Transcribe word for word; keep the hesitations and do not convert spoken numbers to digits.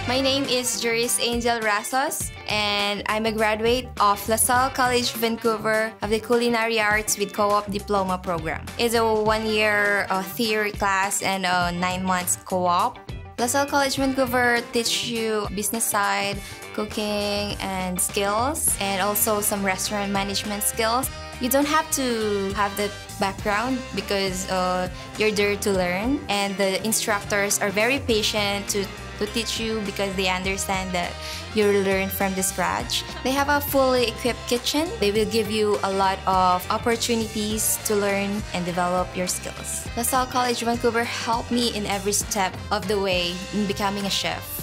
My name is Juris Angel Rasos, and I'm a graduate of LaSalle College Vancouver of the Culinary Arts with Co-op Diploma program. It's a one-year uh, theory class and a nine months co-op. LaSalle College Vancouver teach you business side, cooking and skills, and also some restaurant management skills. You don't have to have the background because uh, you're there to learn, and the instructors are very patient to to teach you because they understand that you learn from the scratch. They have a fully equipped kitchen. They will give you a lot of opportunities to learn and develop your skills. LaSalle College Vancouver helped me in every step of the way in becoming a chef.